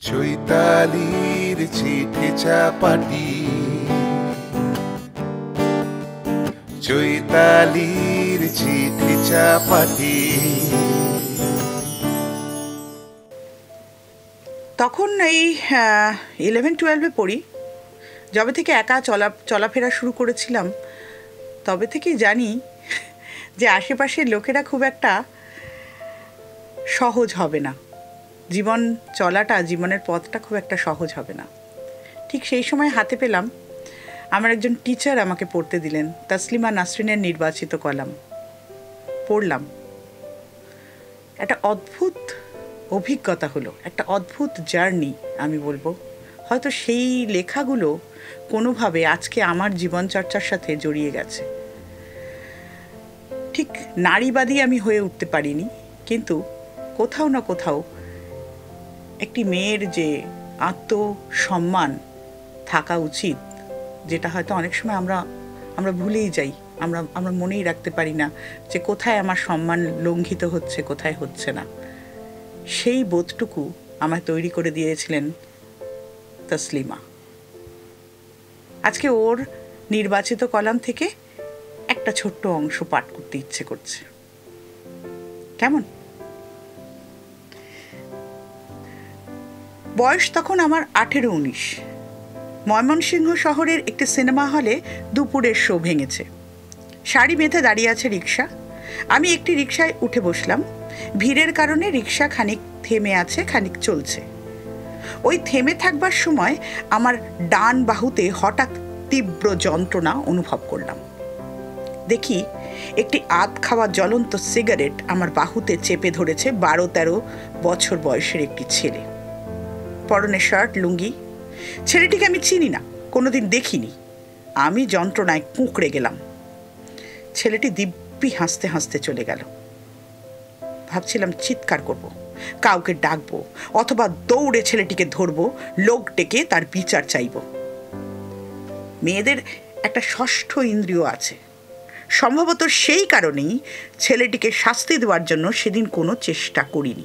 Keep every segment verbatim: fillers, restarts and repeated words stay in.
চৈতালির চিঠি চাপাটি, চৈতালির চিঠি চাপাটি। তখন এই ইলেভেন টুয়েলভে পড়ি, যবে থেকে একা চলা চলাফেরা শুরু করেছিলাম তবে থেকেই জানি যে আশেপাশের লোকেরা খুব একটা সহজ হবে না, জীবন চলাটা, জীবনের পথটা খুব একটা সহজ হবে না। ঠিক সেই সময় হাতে পেলাম আমার একজন টিচার আমাকে পড়তে দিলেন তাসলিমা নাসরিনের নির্বাচিত কলাম। পড়লাম, একটা অদ্ভুত অভিজ্ঞতা হলো, একটা অদ্ভুত জার্নি আমি বলবো। হয়তো সেই লেখাগুলো কোনোভাবে আজকে আমার জীবনচর্চার সাথে জড়িয়ে গেছে। ঠিক নারীবাদী আমি হয়ে উঠতে পারিনি, কিন্তু কোথাও না কোথাও একটি মেয়ের যে আত্মসম্মান থাকা উচিত, যেটা হয়তো অনেক সময় আমরা আমরা ভুলেই যাই, আমরা আমরা মনেই রাখতে পারি না যে কোথায় আমার সম্মান লঙ্ঘিত হচ্ছে, কোথায় হচ্ছে না। সেই বোধটুকু আমায় তৈরি করে দিয়েছিলেন তাসলিমা। আজকে ওর নির্বাচিত কলাম থেকে একটা ছোট্ট অংশ পাঠ করতে ইচ্ছে করছে। কেমন? বয়স তখন আমার আঠেরো উনিশ। ময়মনসিংহ শহরের একটি সিনেমা হলে দুপুরের শো ভেঙেছে। সারি বেঁধে দাঁড়িয়ে আছে রিক্সা। আমি একটি রিক্সায় উঠে বসলাম। ভিড়ের কারণে রিক্সা খানিক থেমে আছে, খানিক চলছে। ওই থেমে থাকবার সময় আমার ডান বাহুতে হঠাৎ তীব্র যন্ত্রণা অনুভব করলাম। দেখি একটি আধ খাওয়া জ্বলন্ত সিগারেট আমার বাহুতে চেপে ধরেছে বারো তেরো বছর বয়সের একটি ছেলে। পরনে শার্ট, লুঙ্গি। ছেলেটিকে আমি চিনি না, কোনোদিন দেখিনি। আমি যন্ত্রণায় কুঁকড়ে গেলাম। ছেলেটি দিব্যি হাসতে হাসতে চলে গেল। ভাবছিলাম চিৎকার করব, কাউকে ডাকবো, অথবা দৌড়ে ছেলেটিকে ধরবো, লোক ডেকে তার বিচার চাইব। মেয়েদের একটা ষষ্ঠ ইন্দ্রিয় আছে। সম্ভবত সেই কারণেই ছেলেটিকে শাস্তি দেওয়ার জন্য সেদিন কোনো চেষ্টা করিনি।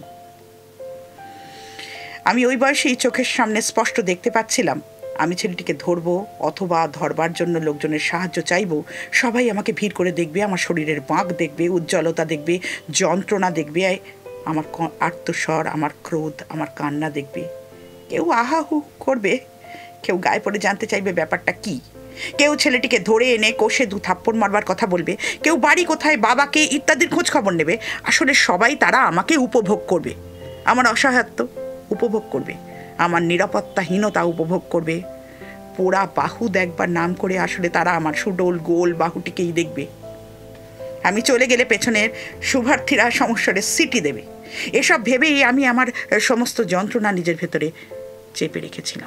আমি ওই বয়সেই চোখের সামনে স্পষ্ট দেখতে পাচ্ছিলাম আমি ছেলেটিকে ধরবো অথবা ধরবার জন্য লোকজনের সাহায্য চাইব। সবাই আমাকে ভিড় করে দেখবে, আমার শরীরের বাঁক দেখবে, উজ্জ্বলতা দেখবে, যন্ত্রণা দেখবে, আমার আর্তস্বর, আমার ক্রোধ, আমার কান্না দেখবে। কেউ আহাহু করবে, কেউ গায়ে পড়ে জানতে চাইবে ব্যাপারটা কি। কেউ ছেলেটিকে ধরে এনে কষে দু থাপ্পড় মারবার কথা বলবে, কেউ বাড়ি কোথায়, বাবাকে ইত্যাদির খোঁজ খবর নেবে। আসলে সবাই তারা আমাকে উপভোগ করবে, আমার অসহায়ত্ব উপভোগ করবে, আমার নিরাপত্তাহীনতা উপভোগ করবে। পোড়া বাহু দেখবার নাম করে আসলে তারা আমার সুডোল গোল বাহুটিকেই দেখবে। আমি চলে গেলে পেছনের শুভার্থীরা সমস্যারে সিটি দেবে। এসব ভেবেই আমি আমার সমস্ত যন্ত্রণা নিজের ভেতরে চেপে রেখেছিলাম।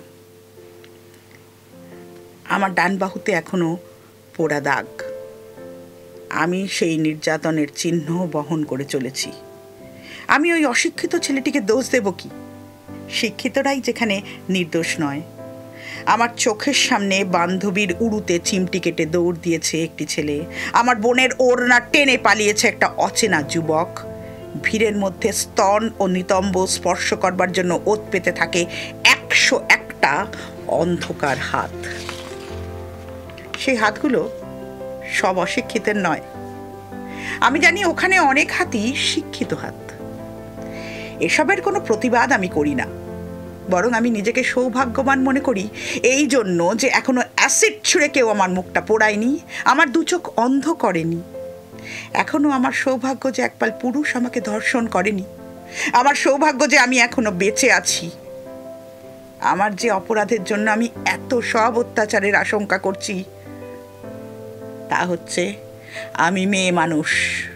আমার ডান বাহুতে এখনো পোড়া দাগ। আমি সেই নির্যাতনের চিহ্ন বহন করে চলেছি। আমি ওই অশিক্ষিত ছেলেটিকে দোষ দেব কি? শিক্ষিতরাই যেখানে নির্দোষ নয়। আমার চোখের সামনে বান্ধবীর উড়ুতে চিমটি কেটে দৌড় দিয়েছে একটি ছেলে। আমার বোনের ওড়না টেনে পালিয়েছে একটা অচেনা যুবক। ভিড়ের মধ্যে স্তন ও নিতম্ব স্পর্শ করবার জন্য ওত পেতে থাকে একশো একটা অন্ধকার হাত। সেই হাতগুলো সব অশিক্ষিতের নয়। আমি জানি ওখানে অনেক হাতই শিক্ষিত হাত। এসবের কোনো প্রতিবাদ আমি করি না, বরং আমি নিজেকে সৌভাগ্যবান মনে করি এই জন্য যে এখনো অ্যাসিড ছুঁড়ে কেউ আমার মুখটা পোড়ায়নি, আমার দু চোখ অন্ধ করেনি। এখনো আমার সৌভাগ্য যে একপাল পুরুষ আমাকে ধর্ষণ করেনি। আমার সৌভাগ্য যে আমি এখনো বেঁচে আছি। আমার যে অপরাধের জন্য আমি এত সব অত্যাচারের আশঙ্কা করছি, তা হচ্ছে আমি মেয়ে মানুষ।